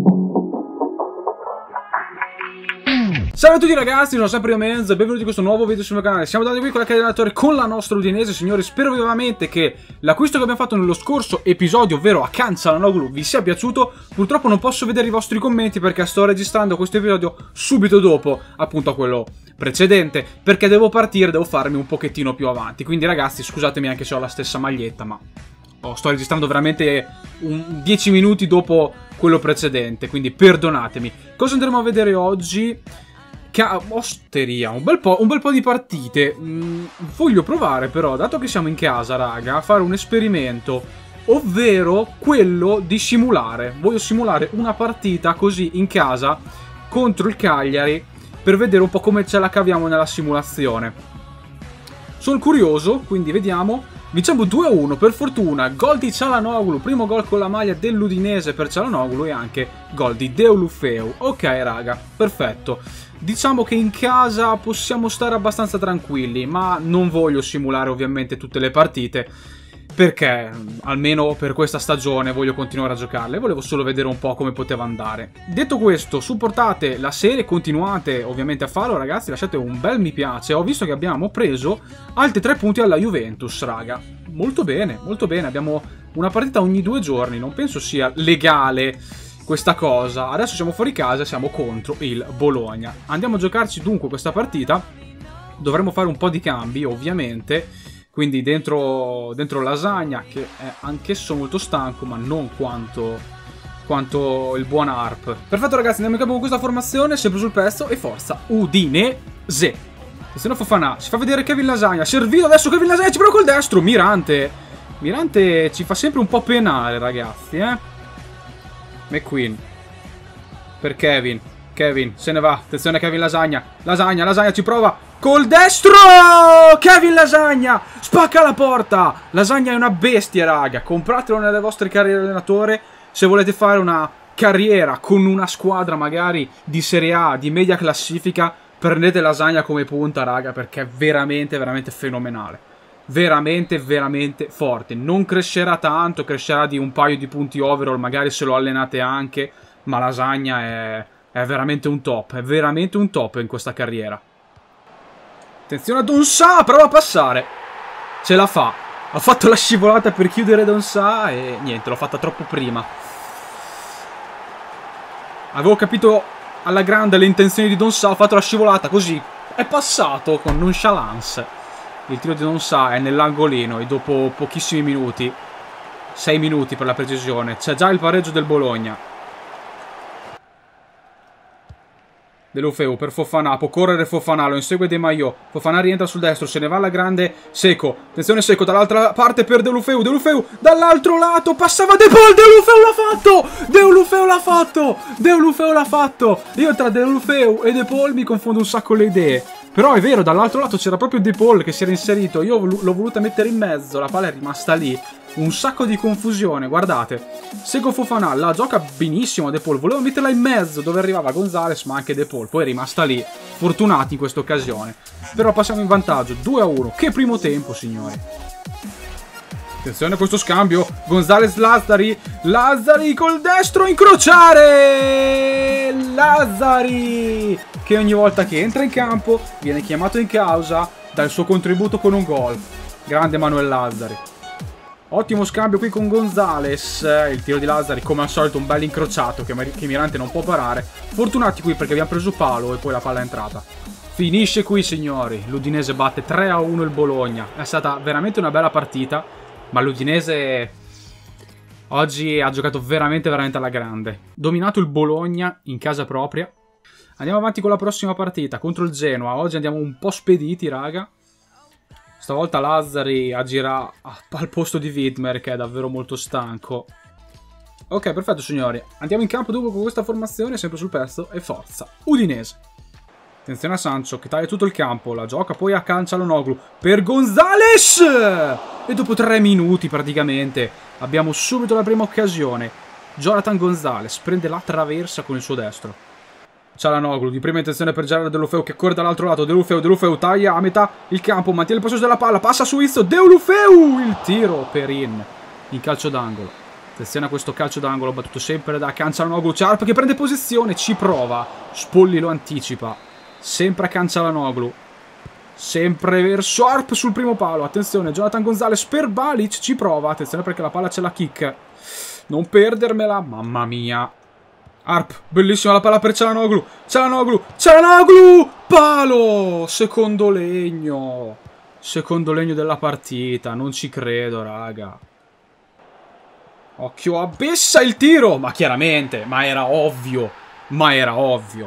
Ciao a tutti ragazzi, sono sempre io Menzo e benvenuti in questo nuovo video sul mio canale. Siamo andati qui con la carriera allenatore con la nostra Udinese, signori. Spero vivamente che l'acquisto che abbiamo fatto nello scorso episodio, ovvero a Calcianoglu, vi sia piaciuto. Purtroppo non posso vedere i vostri commenti perché sto registrando questo episodio subito dopo, appunto, a quello precedente, perché devo partire, devo farmi un pochettino più avanti. Quindi ragazzi, scusatemi anche se ho la stessa maglietta, ma sto registrando veramente 10 minuti dopo quello precedente, quindi perdonatemi. Cosa andremo a vedere oggi? Osteria, un bel po' di partite. Voglio provare però, dato che siamo in casa, raga, a fare un esperimento, ovvero quello di simulare. Voglio simulare una partita così in casa contro il Cagliari per vedere un po' come ce la caviamo nella simulazione. Sono curioso, quindi vediamo. Vinciamo 2-1, per fortuna, gol di Calhanoglu, primo gol con la maglia dell'Udinese per Calhanoglu e anche gol di Deulofeu. Ok raga, perfetto. Diciamo che in casa possiamo stare abbastanza tranquilli, ma non voglio simulare ovviamente tutte le partite, perché almeno per questa stagione voglio continuare a giocarle, volevo solo vedere un po' come poteva andare. Detto questo, supportate la serie, continuate ovviamente a farlo ragazzi, lasciate un bel mi piace. Ho visto che abbiamo preso altri 3 punti alla Juventus, raga. Molto bene, abbiamo una partita ogni 2 giorni, non penso sia legale questa cosa. Adesso siamo fuori casa, siamo contro il Bologna. Andiamo a giocarci dunque questa partita, dovremo fare un po' di cambi ovviamente. Quindi dentro Lasagna, che è anch'esso molto stanco, ma non quanto il buon Harp. Perfetto ragazzi, andiamo in campo con questa formazione, sempre sul pezzo, e forza Udinese. Cristiano Fofana, si fa vedere Kevin Lasagna, servito adesso Kevin Lasagna, ci prova col destro, Mirante ci fa sempre un po' penare ragazzi, McQueen, per Kevin se ne va, attenzione Kevin Lasagna ci prova col destro, Kevin Lasagna spacca la porta. Lasagna è una bestia raga, compratelo nelle vostre carriere allenatore se volete fare una carriera con una squadra magari di Serie A, di media classifica. Prendete Lasagna come punta raga, perché è veramente fenomenale, veramente forte. Non crescerà tanto, crescerà di un paio di punti overall magari se lo allenate anche, ma Lasagna è veramente un top, in questa carriera. Attenzione a Donsà, prova a passare, ce la fa, ha fatto la scivolata per chiudere Donsà e niente, l'ho fatta troppo prima. Avevo capito alla grande le intenzioni di Donsà, ho fatto la scivolata così, è passato con nonchalance. Il tiro di Donsà è nell'angolino e dopo pochissimi minuti, 6 minuti per la precisione, c'è già il pareggio del Bologna. Deulofeu per Fofana, può correre Fofana, lo insegue De Maio, Fofana rientra sul destro, se ne va alla grande Seco, attenzione Seco dall'altra parte per Deulofeu, dall'altro lato, passava De Paul, Deulofeu l'ha fatto, io tra Deulofeu e De Paul mi confondo un sacco le idee, però è vero, dall'altro lato c'era proprio De Paul che si era inserito, io l'ho voluta mettere in mezzo, la palla è rimasta lì. Un sacco di confusione, guardate. Seco Fofana la gioca benissimo De Paul. Volevo metterla in mezzo dove arrivava Gonzales, ma anche De Paul. Poi è rimasta lì. Fortunati in questa occasione. Però passiamo in vantaggio. 2-1. Che primo tempo, signori. Attenzione a questo scambio. Gonzales Lazzari. Lazzari col destro. Incrociare. Lazzari, che ogni volta che entra in campo viene chiamato in causa dal suo contributo con un gol. Grande Manuel Lazzari. Ottimo scambio qui con Gonzales, il tiro di Lazzari come al solito un bel incrociato che Mirante non può parare. Fortunati qui perché abbiamo preso palo e poi la palla è entrata. Finisce qui signori, l'Udinese batte 3-1 il Bologna. È stata veramente una bella partita, ma l'Udinese oggi ha giocato veramente alla grande. Dominato il Bologna in casa propria. Andiamo avanti con la prossima partita contro il Genoa, oggi andiamo un po' spediti raga. Stavolta Lazzari agirà al posto di Widmer, che è davvero molto stanco. Ok, perfetto signori. Andiamo in campo dopo con questa formazione, sempre sul pezzo, e forza Udinese. Attenzione a Sancho, che taglia tutto il campo. La gioca poi a Calhanoglu per Gonzales! E dopo 3 minuti praticamente abbiamo subito la prima occasione. Jonathan Gonzales prende la traversa con il suo destro. Calhanoglu di prima intenzione per Gerard Deulofeu che corre dall'altro lato. Deulofeu taglia a metà il campo, mantiene il possesso della palla, passa su Izzo. Deulofeu, il tiro per in calcio d'angolo. Attenzione a questo calcio d'angolo battuto sempre da Calcianoglu. Arp che prende posizione, ci prova. Spolli lo anticipa. Sempre a Calcianoglu. Sempre verso Arp sul primo palo. Attenzione, Jonathan Gonzalez per Balic. Ci prova. Attenzione perché la palla c'è la kick. Non perdermela. Mamma mia. Arp, bellissima la palla per Calcianoglu. Calcianoglu. Palo. Secondo legno. Secondo legno della partita. Non ci credo, raga. Occhio a Bessa il tiro. Ma chiaramente. Ma era ovvio. Ma era ovvio.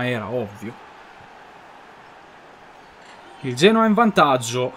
Il Genoa è in vantaggio.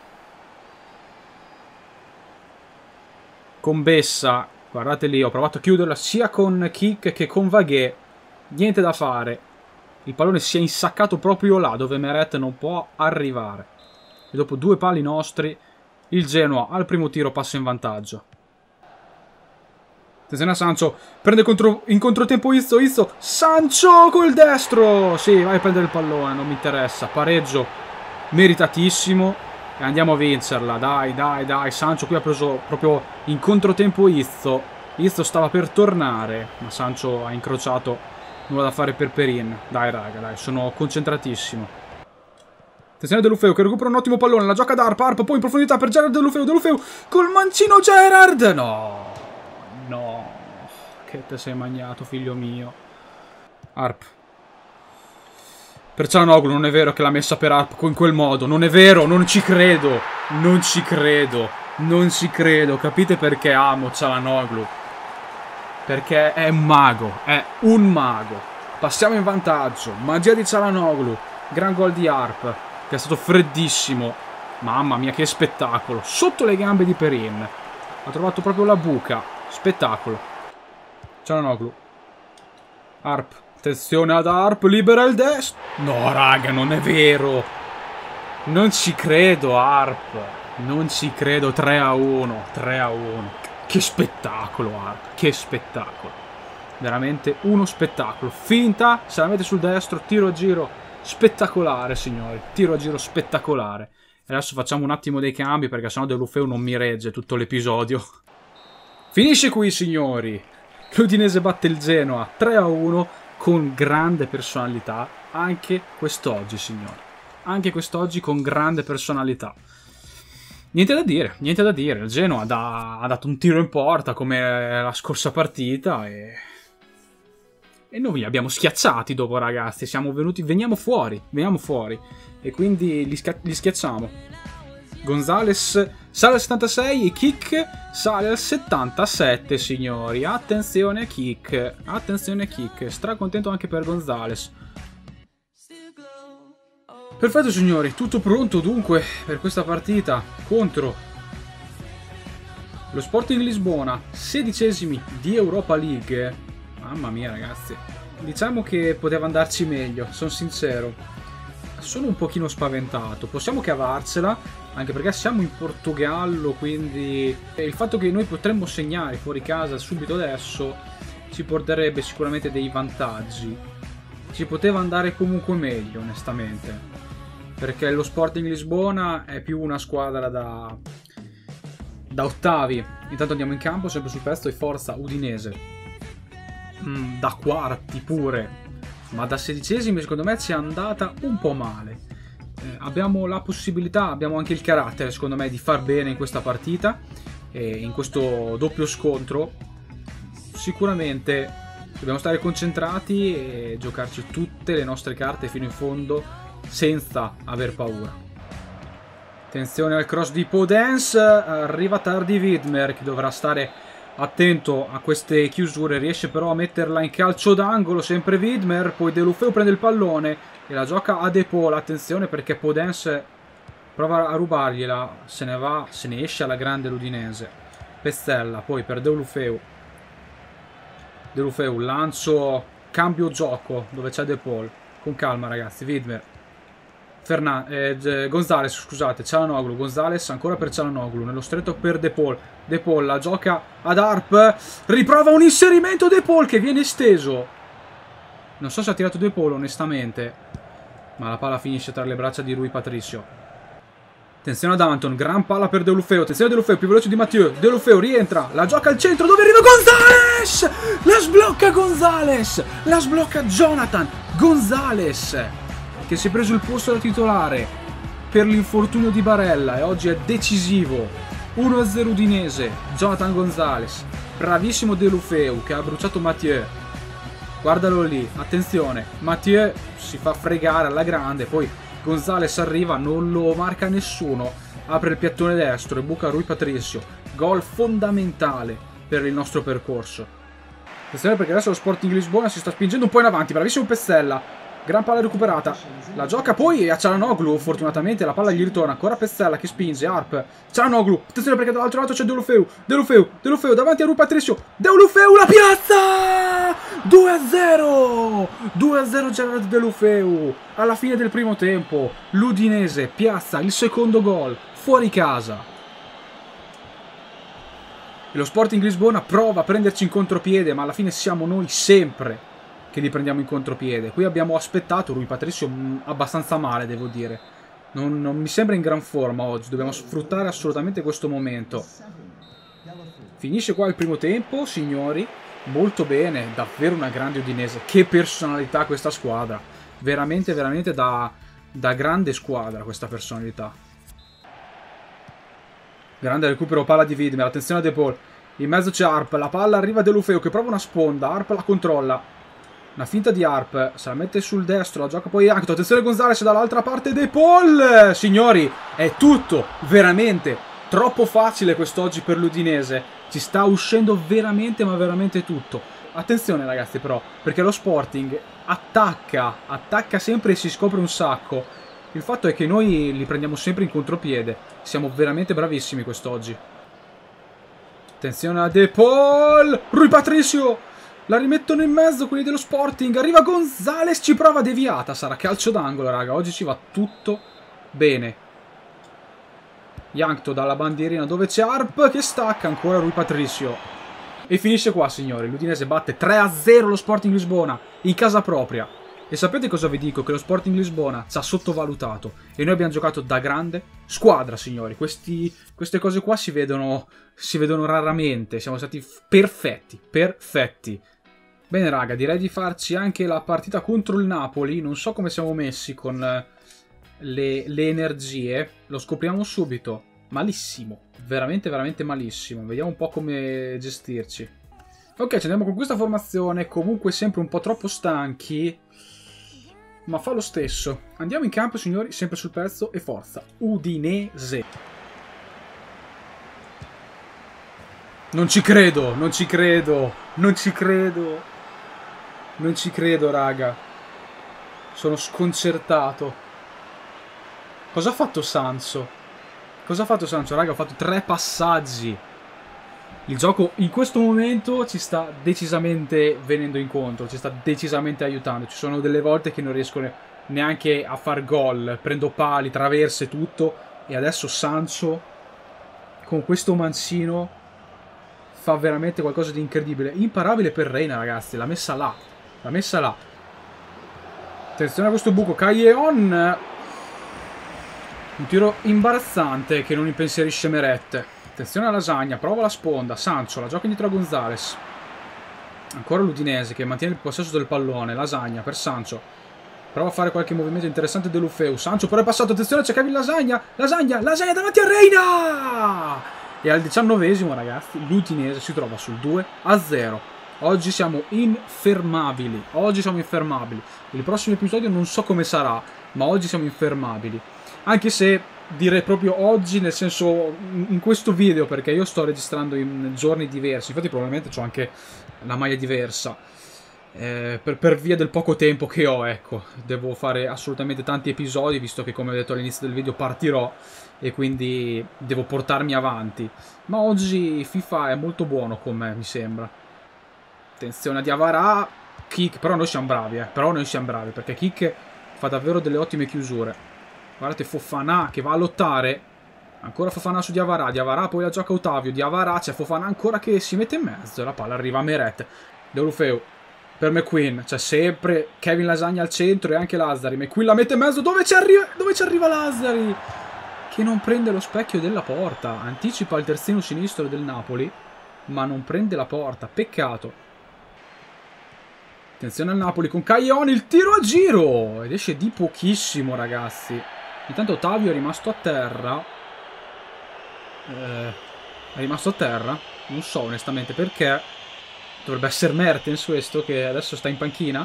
Con Bessa. Guardate lì, ho provato a chiuderla sia con Kick che con Vaguet. Niente da fare. Il pallone si è insaccato proprio là dove Meret non può arrivare. E dopo 2 pali nostri, il Genoa al primo tiro passa in vantaggio. Attenzione a Sancho. Prende in controtempo Izzo. Sancho col destro. Sì, vai a prendere il pallone, non mi interessa. Pareggio meritatissimo. E andiamo a vincerla. Dai. Sancho qui ha preso proprio in controtempo Izzo. Izzo stava per tornare, ma Sancho ha incrociato. Nulla da fare per Perin. Dai, raga, dai, sono concentratissimo. Attenzione Deulofeu che recupera un ottimo pallone. La gioca ad Arp. Poi in profondità per Gerard Deulofeu. Col mancino Gerard. No. Che te sei magnato, figlio mio. Arp. Per Calcianoglu non è vero che l'ha messa per Arp in quel modo. Non è vero, non ci credo. Capite perché amo Calcianoglu? Perché è un mago. Passiamo in vantaggio. Magia di Calcianoglu. Gran gol di Arp, che è stato freddissimo. Mamma mia, che spettacolo. Sotto le gambe di Perin. Ha trovato proprio la buca. Spettacolo. Calcianoglu. Arp. Attenzione ad Arp, libera il destro. No, raga, non è vero. Non ci credo, Arp. 3-1. Che spettacolo, Arp. Che spettacolo. Veramente uno spettacolo. Finta, se la mette sul destro, tiro a giro spettacolare, signori. Tiro a giro spettacolare. E adesso facciamo un attimo dei cambi, perché sennò Deulofeu non mi regge tutto l'episodio. Finisce qui, signori. L'Udinese batte il Genoa 3-1. Con grande personalità, anche quest'oggi, signori. Anche quest'oggi con grande personalità. Niente da dire. Il Genoa ha dato un tiro in porta come la scorsa partita e noi li abbiamo schiacciati dopo, ragazzi. Veniamo fuori. E quindi li schiacciamo. Gonzalez sale al 76 e Kick sale al 77, signori. Attenzione a Kick. Stracontento anche per Gonzalez. Perfetto, signori. Tutto pronto dunque per questa partita contro lo Sporting Lisbona, 16esimi di Europa League. Mamma mia, ragazzi. Diciamo che poteva andarci meglio, sono sincero. Sono un pochino spaventato. Possiamo cavarcela, anche perché siamo in Portogallo, quindi il fatto che noi potremmo segnare fuori casa subito adesso ci porterebbe sicuramente dei vantaggi. Ci poteva andare comunque meglio, onestamente, perché lo Sporting Lisbona è più una squadra da ottavi. Intanto andiamo in campo, sempre sul pezzo, e forza Udinese. Da quarti pure. Ma da 16esimi secondo me ci è andata un po' male. Abbiamo la possibilità, abbiamo anche il carattere secondo me di far bene in questa partita. E in questo doppio scontro sicuramente dobbiamo stare concentrati e giocarci tutte le nostre carte fino in fondo senza aver paura. Attenzione al cross di Podence. Arriva tardi Widmer, che dovrà stare attento a queste chiusure, riesce però a metterla in calcio d'angolo, sempre Widmer, poi Deulofeu prende il pallone e la gioca a De Paul. Attenzione perché Podence prova a rubargliela, se ne esce alla grande l'Udinese. Pezzella, poi per Deulofeu, lancio, cambio gioco, dove c'è De Paul, con calma ragazzi, Widmer. Gonzalez, scusate, Calcianoglu, Gonzalez ancora per Calcianoglu, nello stretto per De Paul. De Paul la gioca ad Arp, riprova un inserimento De Paul che viene esteso. Non so se ha tirato De Paul onestamente, ma la palla finisce tra le braccia di Rui Patricio. Attenzione ad Anton, gran palla per Deulofeu. Attenzione a Deulofeu, più veloce di Mathieu. Deulofeu rientra, la gioca al centro, dove arriva Gonzalez! La sblocca Gonzalez! La sblocca Jonathan Gonzalez, che si è preso il posto da titolare per l'infortunio di Barella e oggi è decisivo. 1-0 Udinese, Jonathan Gonzalez. Bravissimo Deulofeu che ha bruciato Mathieu. Guardalo lì, attenzione, Mathieu si fa fregare alla grande, poi Gonzalez arriva, non lo marca nessuno, apre il piattone destro e buca Rui Patricio. Gol fondamentale per il nostro percorso. Attenzione perché adesso lo Sporting Lisbona si sta spingendo un po' in avanti, bravissimo Pezzella. Gran palla recuperata, la gioca poi a Çalhanoğlu, fortunatamente la palla gli ritorna, ancora Pezzella che spinge, Arp, Çalhanoğlu, attenzione perché dall'altro lato c'è Deulofeu, Deulofeu davanti a Rui Patricio, Deulofeu la piazza! 2-0! 2-0 Gerard Deulofeu, alla fine del primo tempo, l'Udinese piazza il secondo gol, fuori casa. E lo Sporting Lisbona prova a prenderci in contropiede, ma alla fine siamo noi sempre che li prendiamo in contropiede. Qui abbiamo aspettato Rui Patricio abbastanza male, devo dire. Non mi sembra in gran forma oggi. Dobbiamo sfruttare assolutamente questo momento. Finisce qua il primo tempo, signori. Molto bene, davvero una grande Udinese. Che personalità questa squadra. Veramente, veramente da grande squadra questa personalità. Grande recupero palla di Widmer. Attenzione a De Paul. In mezzo c'è Arp. La palla arriva a Deulofeu che prova una sponda. Arp la controlla. Una finta di Arp, se la mette sul destro, la gioca poi Anto. Attenzione Gonzalez dall'altra parte, De Paul! Signori, è tutto, veramente, troppo facile quest'oggi per l'Udinese. Ci sta uscendo veramente, ma veramente tutto. Attenzione ragazzi però, perché lo Sporting attacca sempre e si scopre un sacco. Il fatto è che noi li prendiamo sempre in contropiede. Siamo veramente bravissimi quest'oggi. Attenzione a De Paul! Rui Patricio! La rimettono in mezzo quelli dello Sporting. Arriva Gonzalez, ci prova, deviata. Sarà calcio d'angolo, raga. Oggi ci va tutto bene. Yankto dalla bandierina dove c'è Arp che stacca. Ancora Rui Patricio. E finisce qua, signori. L'Udinese batte 3-0 lo Sporting Lisbona in casa propria. E sapete cosa vi dico? Che lo Sporting Lisbona ci ha sottovalutato. E noi abbiamo giocato da grande squadra, signori. Queste cose qua si vedono raramente. Siamo stati perfetti. Perfetti. Bene raga, direi di farci anche la partita contro il Napoli. Non so come siamo messi con le energie. Lo scopriamo subito. Malissimo. Veramente, veramente malissimo. Vediamo un po' come gestirci. Ok, ci andiamo con questa formazione. Comunque sempre un po' troppo stanchi. Ma fa lo stesso. Andiamo in campo, signori, sempre sul pezzo e forza. Udinese. Non ci credo, non ci credo. Non ci credo. Non ci credo, raga. Sono sconcertato. Cosa ha fatto Sancho? Cosa ha fatto Sancho, raga? Ha fatto 3 passaggi. Il gioco in questo momento ci sta decisamente venendo incontro. Ci sta decisamente aiutando. Ci sono delle volte che non riesco neanche a far gol. Prendo pali, traverse, tutto. E adesso Sancho, con questo mancino, fa veramente qualcosa di incredibile. Imparabile per Reina, ragazzi. L'ha messa là. L'ha messa là. Attenzione a questo buco. Callejon. Un tiro imbarazzante che non impensierisce Meret. Attenzione a Lasagna. Prova la sponda. Sancho la gioca indietro a Gonzalez. Ancora l'Udinese che mantiene il possesso del pallone. Lasagna per Sancho. Prova a fare qualche movimento interessante Deulofeu. Sancho però è passato. Attenzione, c'è Kevin Lasagna. Lasagna davanti a Reina. E al 19esimo, ragazzi, l'Udinese si trova sul 2-0. Oggi siamo infermabili. Oggi siamo infermabili. Il prossimo episodio non so come sarà, ma oggi siamo infermabili. Anche se direi proprio oggi, nel senso in questo video, perché io sto registrando in giorni diversi. Infatti probabilmente ho anche la maglia diversa. Per via del poco tempo che ho, ecco. Devo fare assolutamente tanti episodi, visto che, come ho detto all'inizio del video, partirò. E quindi devo portarmi avanti. Ma oggi FIFA è molto buono con me, mi sembra. Attenzione a Diawara. Kick, però noi siamo bravi, però noi siamo bravi, perché Kick fa davvero delle ottime chiusure. Guardate Fofana che va a lottare. Ancora Fofana su Diawara. Diawara poi la gioca Otavio. Diawara, c'è Fofana ancora che si mette in mezzo. La palla arriva a Meret. Deulofeu per McQueen. C'è sempre Kevin Lasagna al centro e anche Lazzari. McQueen la mette in mezzo. Dove ci arriva Lazzari? che non prende lo specchio della porta. Anticipa il terzino sinistro del Napoli, ma non prende la porta. Peccato. Attenzione al Napoli con Caglioni, il tiro a giro! Ed esce di pochissimo, ragazzi. Intanto Ottavio è rimasto a terra. È rimasto a terra? Non so onestamente perché. Dovrebbe essere Mertens questo, che adesso sta in panchina.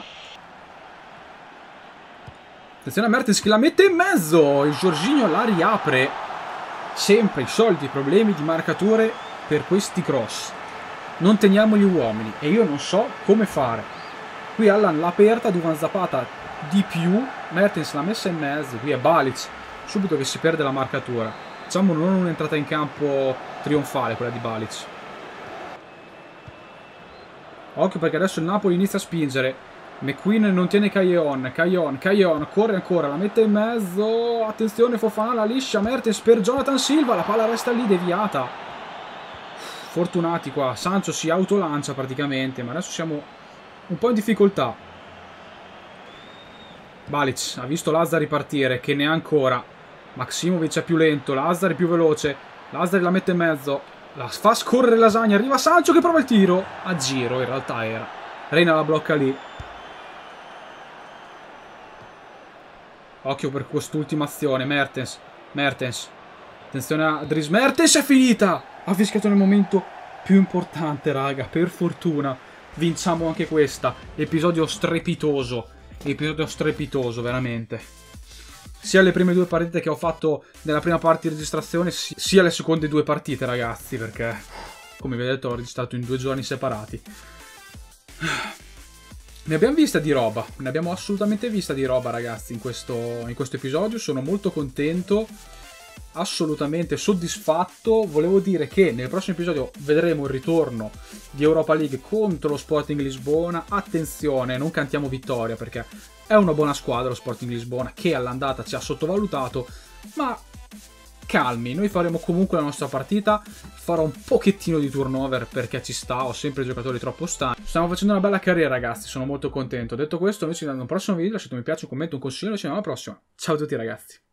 Attenzione a Mertens che la mette in mezzo. Il Jorginho la riapre. Sempre i soliti problemi di marcature per questi cross. Non teniamo gli uomini e io non so come fare. Qui Allan l'ha aperta, Duvan Zapata di più. Mertens l'ha messa in mezzo. Qui è Balic. Subito che si perde la marcatura. Diciamo non un'entrata in campo trionfale quella di Balic. Occhio perché adesso il Napoli inizia a spingere. McQueen non tiene Caglion, corre ancora, la mette in mezzo, attenzione Fofana, la liscia, Mertens per Jonathan Silva, la palla resta lì deviata. Fortunati qua, Sancho si autolancia praticamente, ma adesso siamo un po' in difficoltà. Balic ha visto Lazzari partire, che ne ha ancora. Maximovic è più lento, Lazzari è più veloce, Lazzari la mette in mezzo, la fa scorrere Lasagna, arriva Sancho che prova il tiro, a giro in realtà era. Reina la blocca lì. Occhio per quest'ultima azione, Mertens. Attenzione a Dries Mertens, è finita! Ha fischiato nel momento più importante, raga, per fortuna. Vinciamo anche questa. Episodio strepitoso, veramente. Sia le prime due partite che ho fatto nella prima parte di registrazione, sia le seconde due partite, ragazzi, perché, come vi ho detto, l'ho registrato in 2 giorni separati. Ne abbiamo vista di roba, ne abbiamo assolutamente vista di roba, ragazzi, in questo episodio. Sono molto contento, assolutamente soddisfatto. Volevo dire che nel prossimo episodio vedremo il ritorno di Europa League contro lo Sporting Lisbona. Attenzione, non cantiamo vittoria perché è una buona squadra lo Sporting Lisbona, che all'andata ci ha sottovalutato, ma calmi, noi faremo comunque la nostra partita. Farò un pochettino di turnover perché ci sta, ho sempre giocatori troppo stanchi. Stiamo facendo una bella carriera, ragazzi, sono molto contento. Detto questo, noi ci vediamo in un prossimo video, lasciate un mi piace, un commento, un consiglio, e ci vediamo alla prossima. Ciao a tutti, ragazzi.